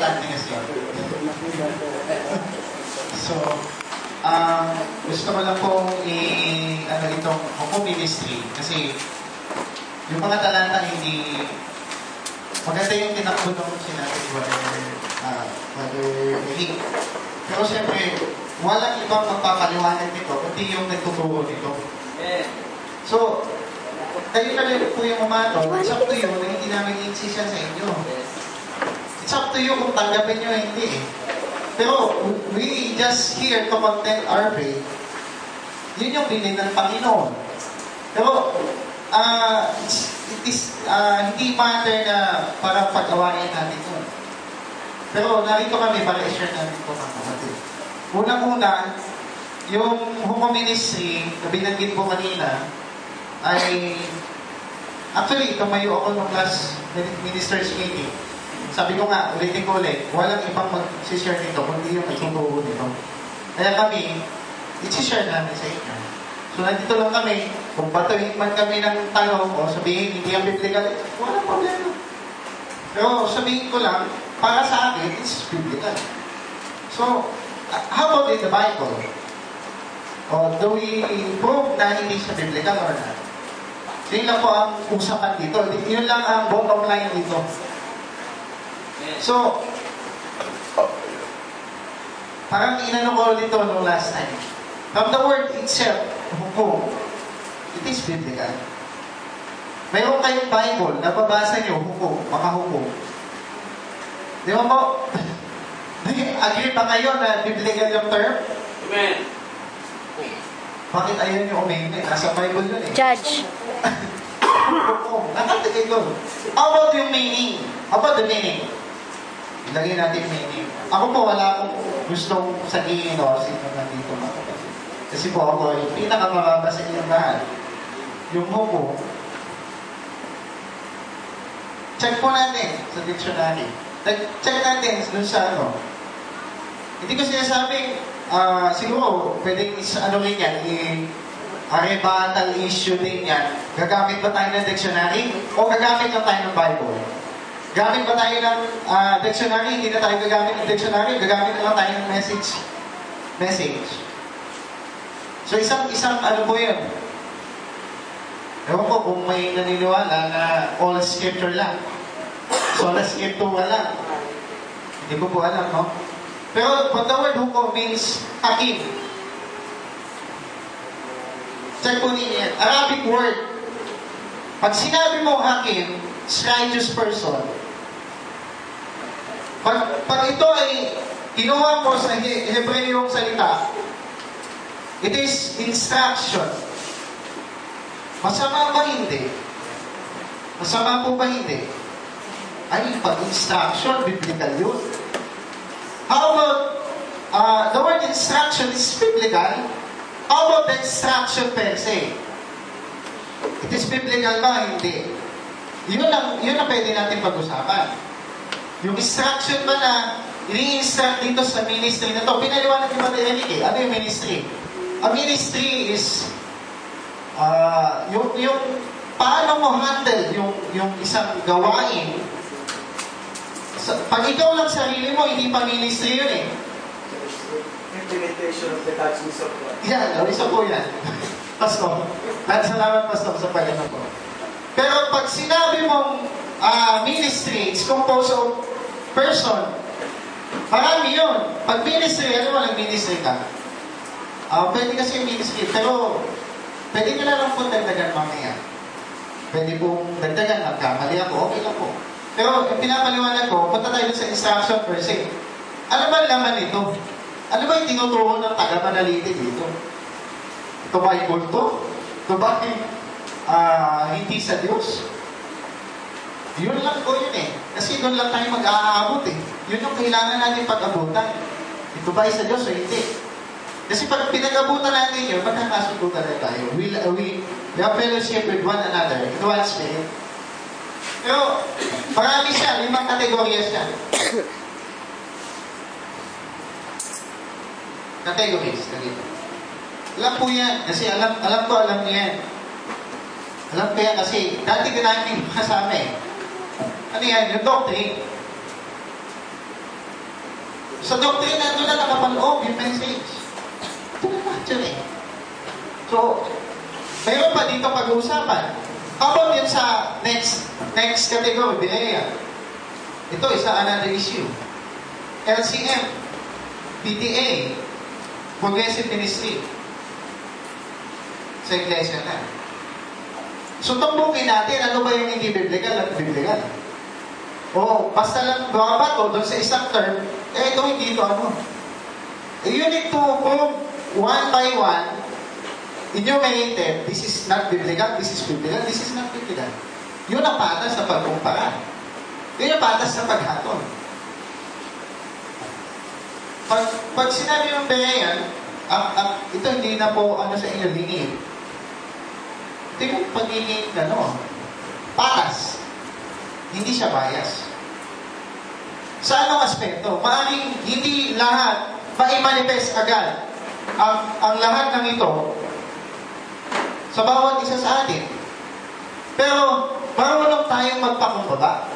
importante kasi. So, gusto ko lang pong ano itong Hopo Ministry kasi yung mga talanta hindi maganda yung tinakbo ng sinabi ni Brother Eric. Pero siyempre, walang ibang magpapaliwanag nito kundi yung nagtuturo nito. So, kayo na rin po yung umato, it's up to you na hindi namin insist sa inyo. It's up to you kung tanggapin nyo hindi. Pero, we just here to content our faith. Yun yung bilin ng Panginoon. Pero, it is, hindi matter na para pag-awain natin yun. Pero, narito kami para i-share natin po mga kapatid. Unang-una, yung Hopo Ministry, na binanggit po kanina, ay, actually, tumayo ako ng last ministers meeting. Sabi ko nga, ulitin ko ulit, walang ibang mag-share nito, kundi yung nagtuturo nito. Kaya kami, i-share namin sa inyo. So, nandito lang kami, kung batuhin man kami ng tanong, o sabihin, hindi ang biblical, walang problema. Pero sabihin ko lang, para sa akin, it's biblical. So, how about in the Bible? O, do we prove na hindi siya biblical or not? Yun lang po ang usapan dito. Yun lang ang bottom line dito. So, parang inano ko dito nung last time. From the word itself, hukom, it is biblical. Mayroon kayong Bible, nababasa nyo, hukom, makahukom. Di ba po? Agree pa kayo na biblical yung term? Amen. Bakit ayaw nyo umayin? Nasa Bible yun eh. Judge. Hukom, nakatigay ko. How about yung meaning? How about the meaning? Ilagay natin yung meaning. Ako po, wala akong gustong sabihin o sino nandito mga kapatid. Kasi po ako, yung pinakamababa sa inyong lahat, yung hukom, check po natin sa dictionary. Check natin dun sa ano. Hindi ko sinasabing, siguro, pwedeng ano rin yan, rebuttal issue din yan. Gagamit ba tayo ng dictionary? O gagamit lang tayo ng Bible? Gamit ba tayo ng dictionary? Hindi na tayo gagamit ng dictionary. Gagamit na lang tayo ng message. So, isang ano po yun? Ewan ko kung may naniniwala na all scripture lang. So, all scripture lang. Hindi ko po alam, no? Pero, but the word hukom means hakim. Check po ninyo yan. Arabic word. Pag sinabi mo hakim, righteous person. Pag ito ay kinuha mo sa Hebreyong salita, it is instruction. Masama ba hindi? Masama po ba hindi? Ay, pag-instruction, biblical yun. How about, the word instruction is biblical. How about the instruction per se? It is biblical ba? Hindi. Yun ang pwede natin pag-usapan. Yung instruction ba na ini-instruct dito sa ministry na to? Pinaliwanag ni Brother Eric eh. Ano yung ministry? A ministry is yung paano mo handle yung isang gawain. Pag ikaw lang sarili mo, hindi pa ministry yun eh. Implementation of the God's of God. Yan, isa po yan. Pastor. Salamat, Pastor, sa pagano po. Pero pag sinabi mong ministry, it's composed of person. Marami yun. Pag ministry, ano mo nag-ministry ka? Pwede kasi ministry, pero pwede nyo na lang po dagdagan mamaya. Pwede pong dagdagan, nagkamali ako, okay lang po. Pero yung pinapaliwanag ko, punta tayo sa instruction per se. Ano ba laman ito? Ano ba yung tinuturo ng taga-panaliti dito? Ito ba yung kulto? Ito ba hindi sa Diyos? Yun lang po yun eh. Kasi doon lang tayo mag-aabot eh. Yun yung kailangan natin pag-abutan. Ito ba sa Diyos o hindi? Kasi pag pinag-abutan natin yun, magkakasubutan na tayo. We have fellowship with one another in one spirit. Pero, marami siya. 5 kategorya siya. Categories. Alam po yan. Kasi alam niya yan. Alam ko yan kasi dati ka namin kasama eh. Ano yan? Yung doctrine. Sa doctrine, nandun na nakapaloob yung message. Ito na actually. So, mayroon pa dito pag-uusapan. How about yun sa next category, Bilea? Ito, another issue. LCM, PTA, Progressive Ministry. Sa iglesia na. So, tumbungin natin, ano ba yung hindi biblical at biblical? O, basta lang baka to doon sa isang term, ito hindi ito ano. You need to prove one by one, enumerated, this is not biblical, this is biblical, this is not biblical. Yun ang patas sa pagkumpara. Yun ang patas sa paghatol. Pag sinabi yung Berean, ito hindi na po ano sa inyo lingid. Ito yung pagiging patas. Hindi siya bias. Sa anong aspeto? Maaaring hindi lahat ma-manifest agad ang lahat ng ito sa bawat isa sa atin. Pero marunong tayong magpakumbaba.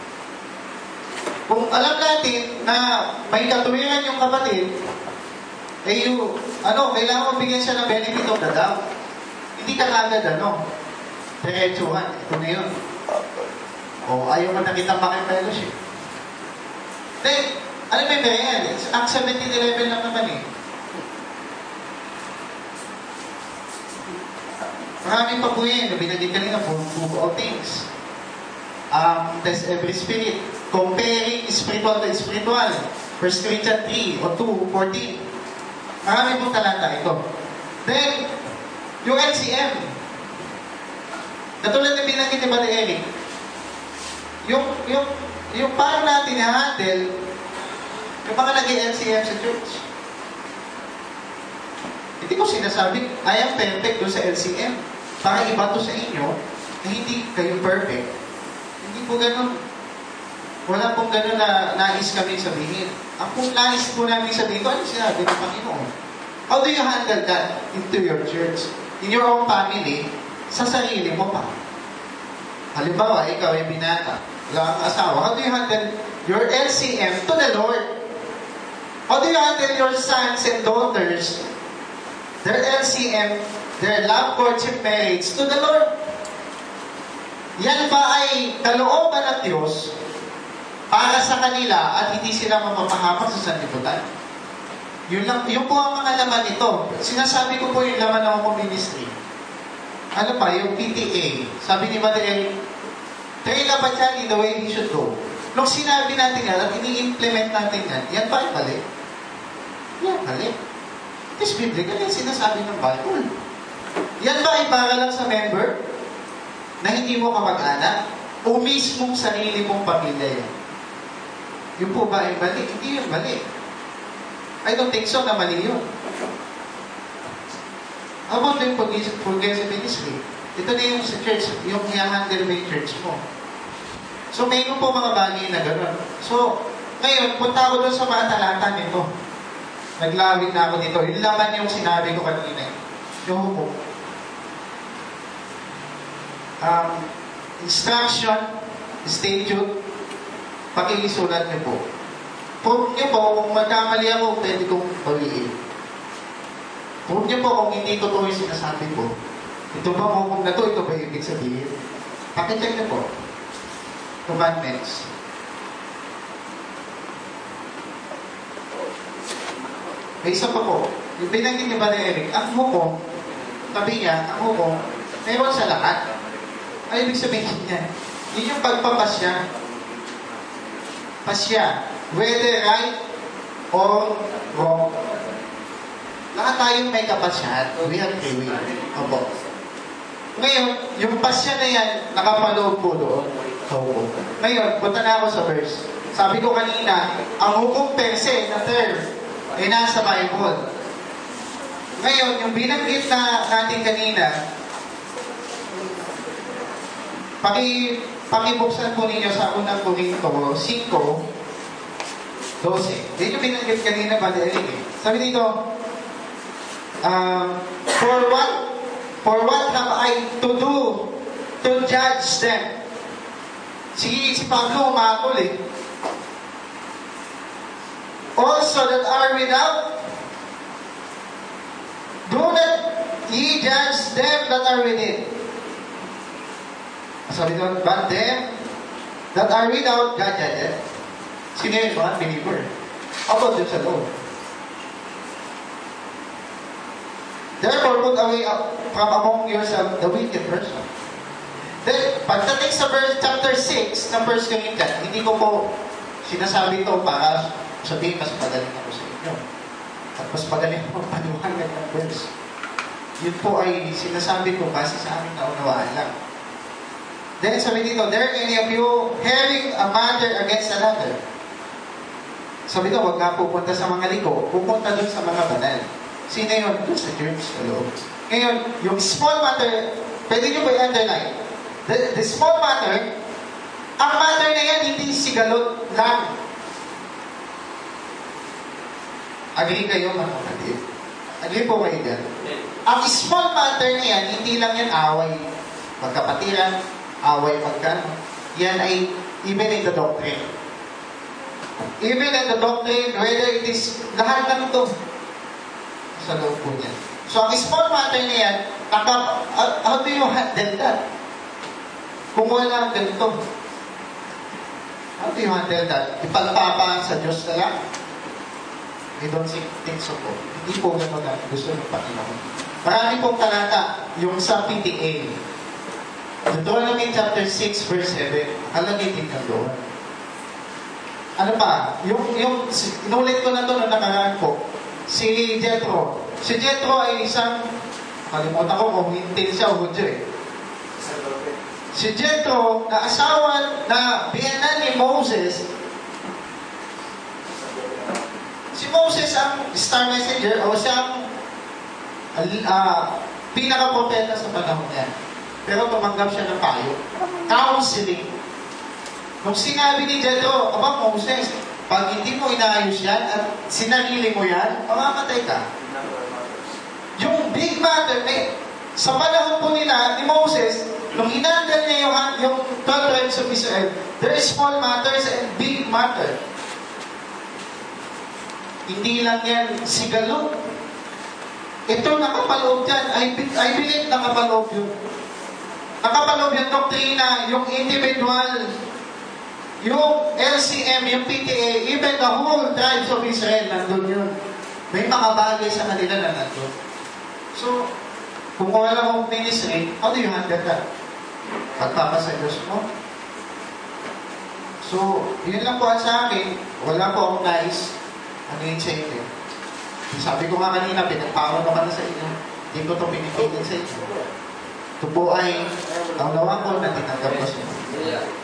Kung alam natin na may katuwiran yung kapatid, kailangan mo bigyan siya ng benefit of the doubt. Hindi ka agad, diretsuhan. Ito na yun. O, ayaw mo nakita makipelowship. Then, alam mo ba yan? Act 17:11 lang naman eh. Maraming pa po yan. Binagin kanina po, prove all things. Test every spirit. Comparing spiritual to spiritual. 1 Corinthians 3 o 2:14. Maraming pong talanta ito. Then, yung LCM. Katulad na binanggit ni Brother Eric, yung paano natin i-handle yung mga nag-LCM sa church. Hindi ko sinasabi, I am perfect doon sa LCM. Para iba to sa inyo, na hindi kayo perfect. Hindi po ganun. Wala pong ganun na nais kami sabihin. Ang kung nais po namin sabihin, ano sinabi ng Panginoon? How do you handle that into your church? In your own family, sa sarili mo pa. Halimbawa, ikaw ay binata. Wala kang asawa. How do you handle your LCM to the Lord? How do you handle your sons and daughters, their LCM, their love, courtship, marriage to the Lord? Yan ba ay kalooban ng Diyos para sa kanila at hindi sila mapapahamak sa sanlibutan? Yun po ang mga laman nito. Sinasabi ko po yung laman ng ako ministry. Ano pa, yung PTA. Sabi ni Brother Eric, train up a child in the way he should go. Nung sinabi natin yan at ini-implement natin yan ba ay mali? Yan, mali. It's biblical yan sinasabi ng Bible. Yan ba ay para lang sa member na hindi mo kamag-anak o mismong sarili mong pamilya yan? Yun po ba ay mali? Hindi yun mali. I don't think so na mali yun. How about yung progressive ministry? Ito na yung sa church, yung i-handle mo yung church mo. So, mayroon po mga bagay na gano'n. So, ngayon, punta ako doon sa mga talata nito. Naglawin na ako dito. Yung laman yung sinabi ko kanina. Yung hukom. Instruction, statute, pakikisulat niyo po. Prove niyo po, kung magkamali ako, pwede kong bawiin. Prove niyo po kung hindi totoo yung sinasabi ko. Ito ba hukom na to? Ito ba ibig sabihin? Pakicheck niyo po. Commandments. May isa pa po. Yung binanggit niya ba ni Eric, ang hukom, sabi niya, ang hukom, mayroon sa lahat. Ay, ibig sabihin niya, yun yung pagpapasya. Pasya. Whether right or wrong. Lahat tayong may kapasyahan. We have free will. Opo. Ngayon, yung pasya na yan, nakapaloob po doon. Oo. Ngayon, punta na ako sa verse. Sabi ko kanina, ang hukom per se na term ay nasa Bible. Ngayon, yung binanggit na natin kanina, pakibuksan po ninyo sa unang Korinto 5:12. Yan yung binanggit kanina ba din eh. Sabi dito, for what have I to do to judge them? Si Pablo umakol eh. also that are without. Do not ye judge them that are within. Sabi doon, but them that are without, God judgeth. Sino yun? Mga believer. How about dun sa loob? Therefore, put away from among yourself the wicked person. Then, pagdating sa chapter 6 ng 1 Corinthians, hindi ko po sinasabi ito para sabihin mas pagaling ako sa inyo. At mas pagaling ako paniwanag ng verse. Yun po ay sinasabi ko kasi sa aming naunawaan lang. Then, sabi dito, there any of you having a matter against another. Sabi dito, huwag nga pupunta sa mga liko, pupunta dun sa mga banal. Sino yun? Doon sa church, sa loob. Ngayon, yung small matter, pwede nyo ba i-underline? The small matter, ang matter na yan, hindi sigalot lang. Agree kayo, mga kapatid? Agree po kayo dyan? Ang small matter na yan, hindi lang yan away. Magkapatiran, away magkano. Yan ay even in the doctrine. Even in the doctrine, whether it is, lahat ng ito, sa loob po niya. So, ang small matter na yan, how do you handle that? Kung wala ganito, how do you handle that? Ipagpapa sa Diyos na lang? I don't think so po. Hindi po gano'n na gusto ng Panginoon. Marami pong talata, yung sa PTA. Deuteronomy chapter 6 verse 7, kalamitin ka doon. Ano pa? Inulit ko na ito na nakaraan ko. Si Jethro. Si Jethro ay isang, kalimutan ko kung hintil siya o Hudyo eh. Si Jethro, na asawa na biyanan ni Moses. Si Moses ang star messenger o siyang pinaka-propeta sa panahon niya. Pero tumanggap siya ng payo. Counseling. Nung sinabi ni Jethro, aba Moses, pag hindi mo inaayos yan at sinarili mo yan, mamamatay ka. Yung big matter, sa panahon po nila ni Moses, nung hinandal niya yung 12 tribes of Israel, there is small matters and big matter. Hindi lang yan sigalo. Ito nakapaloob dyan. I believe nakapaloob yun. Nakapaloob yung doktrina, yung individual, yung LCM, yung PTA, even the whole tribes of Israel, nandun yun. May mga bagay sa kanila na nandun. So, kung wala mong ministry, how do you handle that? Pagpapa sa Diyos mo? So, yun lang po sa akin. Wala po akong nais. Ano yun sa inyo? Sabi ko nga kanina, pinagparo na ka na sa inyo. Hindi ko ito pinipitin sa inyo. Ito po ay, ang nawa ko na tinanggap ko sa inyo.